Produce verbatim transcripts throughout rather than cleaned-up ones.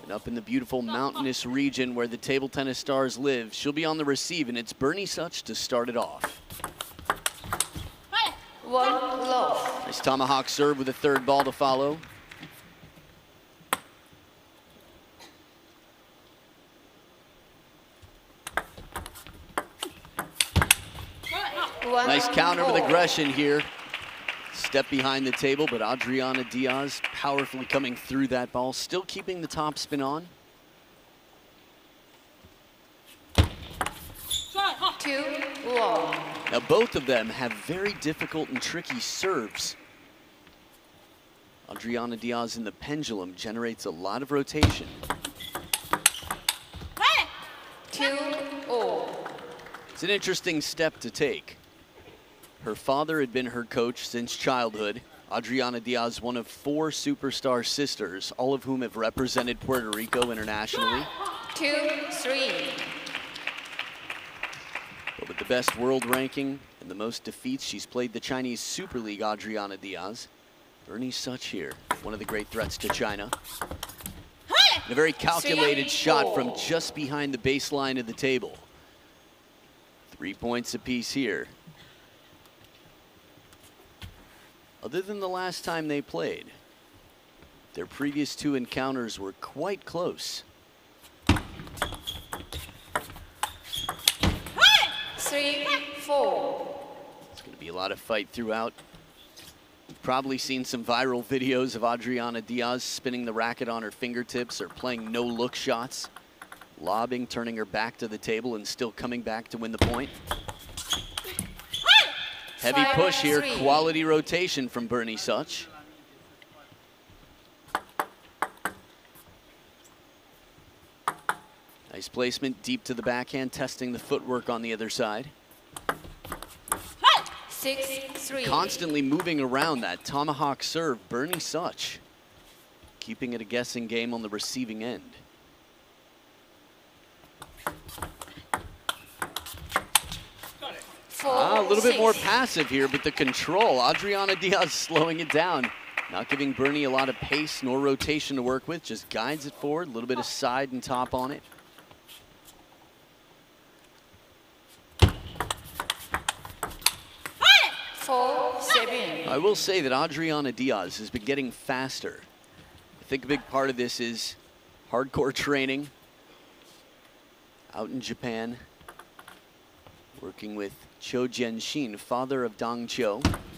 And up in the beautiful mountainous region where the table tennis stars live, she'll be on the receive, and it's Bernie Such to start it off. One love. Nice tomahawk serve with a third ball to follow. One Nice counter with four. aggression here. Step behind the table, but Adriana Diaz powerfully coming through that ball, still keeping the top spin on. Two one. Now both of them have very difficult and tricky serves. Adriana Diaz in the pendulum generates a lot of rotation. Two all. It's an interesting step to take. Her father had been her coach since childhood. Adriana Diaz, one of four superstar sisters, all of whom have represented Puerto Rico internationally. Two three. But with the best world ranking and the most defeats, she's played the Chinese Super League, Adriana Diaz. Bernie Such here, one of the great threats to China. And a very calculated shot from just behind the baseline of the table. Three points apiece here. Other than the last time they played, their previous two encounters were quite close. Three four. It's going to be a lot of fight throughout. You've probably seen some viral videos of Adriana Diaz spinning the racket on her fingertips or playing no-look shots, lobbing, turning her back to the table, and still coming back to win the point. Heavy Five, push here, three. quality rotation from Bernie Such. Nice placement, deep to the backhand, testing the footwork on the other side. Six three. Constantly moving around that tomahawk serve, Bernie Such, keeping it a guessing game on the receiving end. Four, Ah, a little six. bit more passive here, but the control, Adriana Diaz slowing it down. Not giving Bernie a lot of pace nor rotation to work with, just guides it forward, a little bit of side and top on it. Four seven. I will say that Adriana Diaz has been getting faster. I think a big part of this is hardcore training out in Japan, working with Cho Jianxin, father of Dong Cho.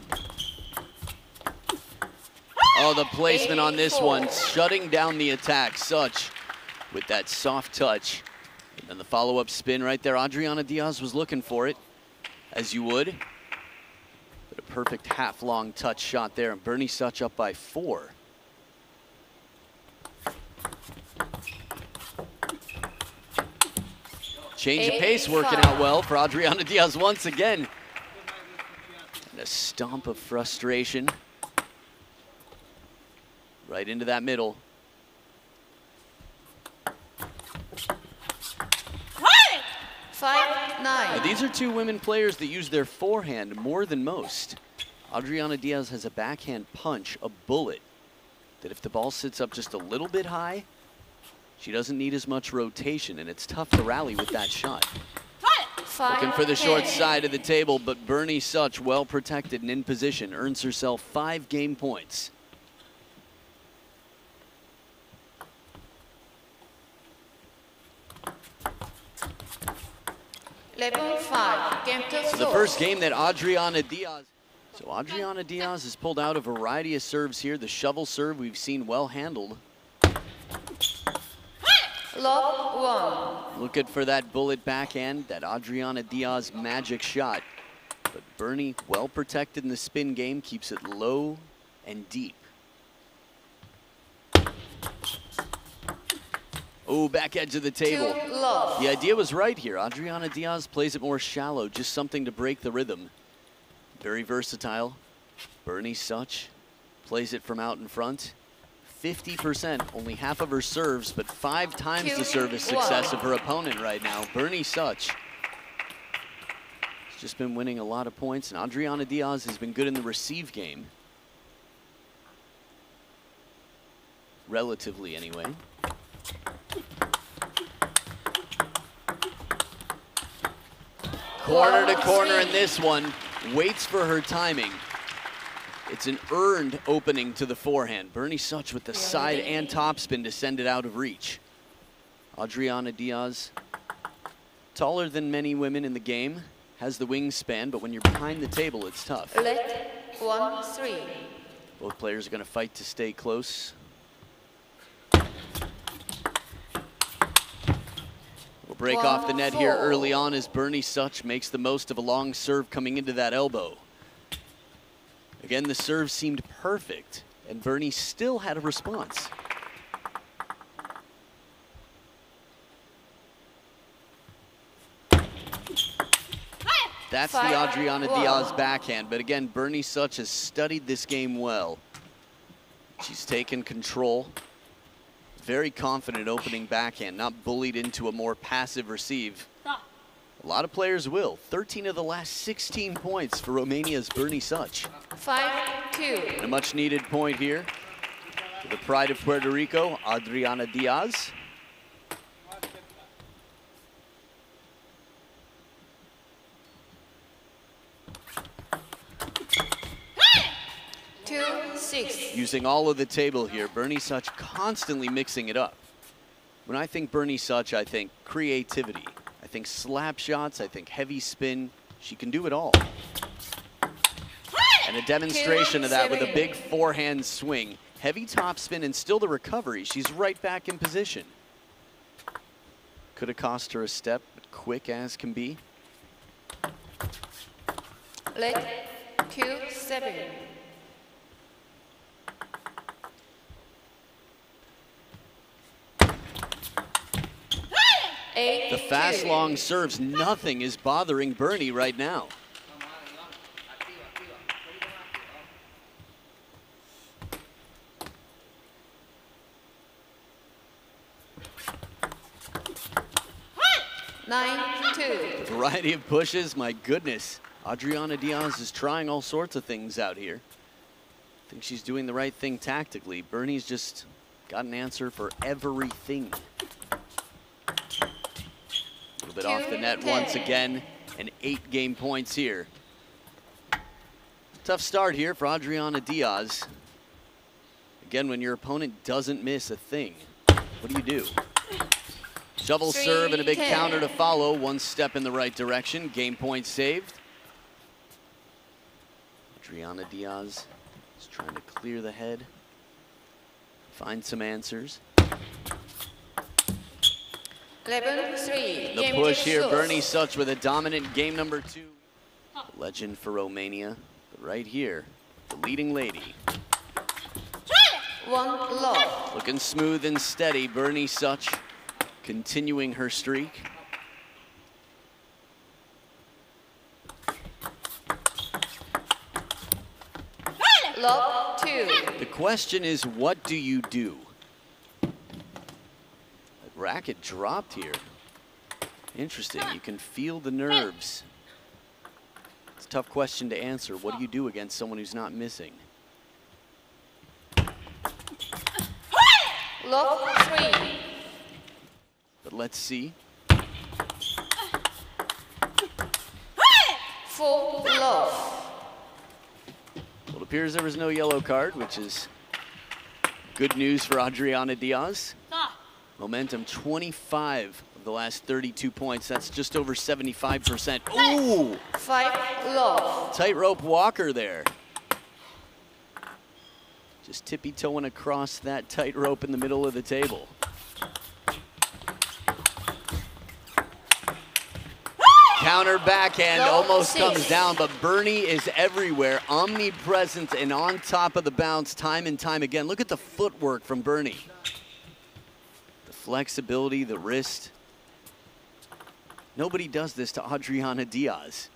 Oh, the placement on this one, shutting down the attack. Such with that soft touch. And then the follow-up spin right there. Adriana Diaz was looking for it, as you would. But a perfect half-long touch shot there, and Bernie Such up by four. Change of pace working out well for Adriana Diaz once again. And a stomp of frustration. Right into that middle. Five nine. Now, these are two women players that use their forehand more than most. Adriana Diaz has a backhand punch, a bullet, that if the ball sits up just a little bit high, she doesn't need as much rotation, and it's tough to rally with that shot. Five, Looking for the short ten. side of the table, but Bernie Such, well protected and in position, earns herself five game points. Level five. Game to So the first game that Adriana Diaz, so Adriana Diaz has pulled out a variety of serves here. The shovel serve we've seen well handled. Lock one. Looking for that bullet backhand, that Adriana Diaz magic shot. But Bernie, well protected in the spin game, keeps it low and deep. Oh, back edge of the table. Two love. The idea was right here. Adriana Diaz plays it more shallow, just something to break the rhythm. Very versatile. Bernie Such plays it from out in front. fifty percent, only half of her serves, but five times Two, the service success one. of her opponent right now. Bernie Such has just been winning a lot of points, and Adriana Diaz has been good in the receive game. Relatively, anyway. Corner to corner in this one. Waits for her timing. It's an earned opening to the forehand. Bernie Such with the side and topspin to send it out of reach. Adriana Diaz, taller than many women in the game, has the wingspan, but when you're behind the table, it's tough. Let one, three. Both players are going to fight to stay close. We'll break one, off the net four. here early on as Bernie Such makes the most of a long serve coming into that elbow. Again, the serve seemed perfect, and Bernie still had a response. That's Five, the Adriana one. Diaz backhand, but again, Bernie Such has studied this game well. She's taken control. Very confident opening backhand, not bullied into a more passive receive. A lot of players will. thirteen of the last sixteen points for Romania's Bernie Such. Five, two. And a much needed point here for the pride of Puerto Rico, Adriana Diaz. Two, six. Using all of the table here, Bernie Such constantly mixing it up. When I think Bernie Such, I think creativity. I think slap shots, I think heavy spin. She can do it all. And a demonstration of that with a big forehand swing. Heavy topspin and still the recovery. She's right back in position. Could have cost her a step, but quick as can be. Let two, seven. Eight, The fast two. long serves, nothing is bothering Bernie right now. Nine, two. A variety of pushes, my goodness. Adriana Diaz is trying all sorts of things out here. I think she's doing the right thing tactically. Bernie's just got an answer for everything. A little bit off the net once again, and eight game points here. Tough start here for Adriana Diaz. Again, when your opponent doesn't miss a thing, what do you do? Shovel Three, serve and a big ten. counter to follow. One step in the right direction. Game point saved. Adriana Diaz is trying to clear the head, find some answers. Eleven, three. The Game push to here, six. Bernie Such with a dominant game number two. Legend for Romania, but right here, the leading lady. One, love. Looking smooth and steady, Bernie Such continuing her streak. Love, two. The question is, what do you do? That racket dropped here. Interesting, you can feel the nerves. It's a tough question to answer. What do you do against someone who's not missing? Love, three. But let's see. Four, love. Well, it appears there was no yellow card, which is good news for Adriana Diaz. Momentum twenty-five of the last thirty-two points. That's just over seventy-five percent. Ooh! Five, love. Tightrope walker there. Just tippy-toeing across that tightrope in the middle of the table. Counter backhand No, almost six. comes down, but Bernie is everywhere, omnipresent and on top of the bounce time and time again. Look at the footwork from Bernie. The flexibility, the wrist. Nobody does this to Adriana Diaz.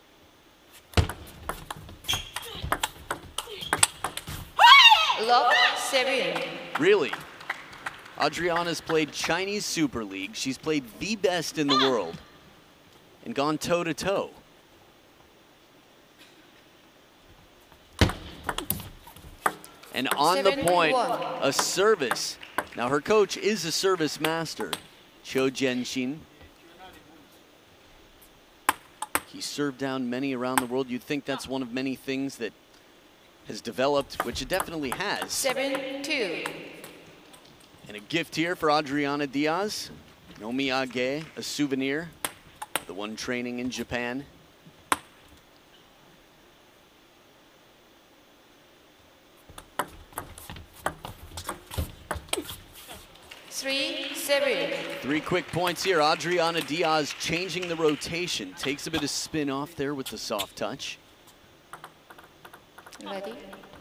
Love, seven. Really? Adriana's played Chinese Super League. She's played the best in the world and gone toe-to-toe. And on the Seven, point, one. a service. Now her coach is a service master, Cho Jianxin. He served down many around the world. You'd think that's one of many things that has developed, which it definitely has. seven two. And a gift here for Adriana Diaz. Nomiyage, a souvenir. The one training in Japan. three seven. Three quick points here. Adriana Diaz changing the rotation. Takes a bit of spin off there with the soft touch. Ready?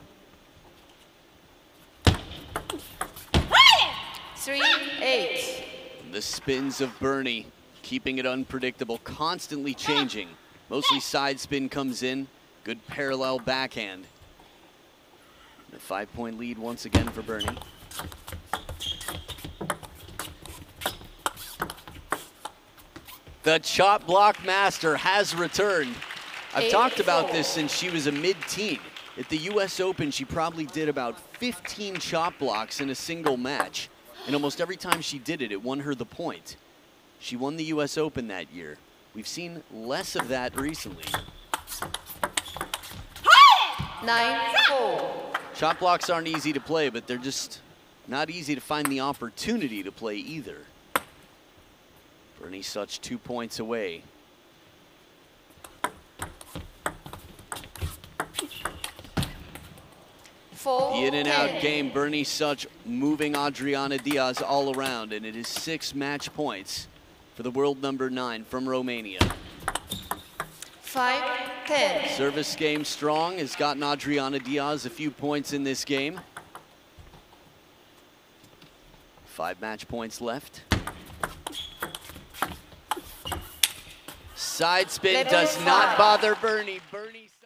three eight. The spins of Bernie, keeping it unpredictable, constantly changing. Mostly side spin comes in. Good parallel backhand. A five-point lead once again for Bernie. The chop block master has returned. I've Eight, talked about four. this since she was a mid-teen. At the U S Open, she probably did about fifteen chop blocks in a single match. And almost every time she did it, it won her the point. She won the U S Open that year. We've seen less of that recently. nine four. Chop blocks aren't easy to play, but they're just not easy to find the opportunity to play either. Bernie Such two points away. four The in and out ten. game, Bernie Such moving Adriana Diaz all around, and it is six match points for the world number nine from Romania. five ten. Service game strong, has gotten Adriana Diaz a few points in this game. Five match points left. Side spin Level does not five. bother Bernie. Bernie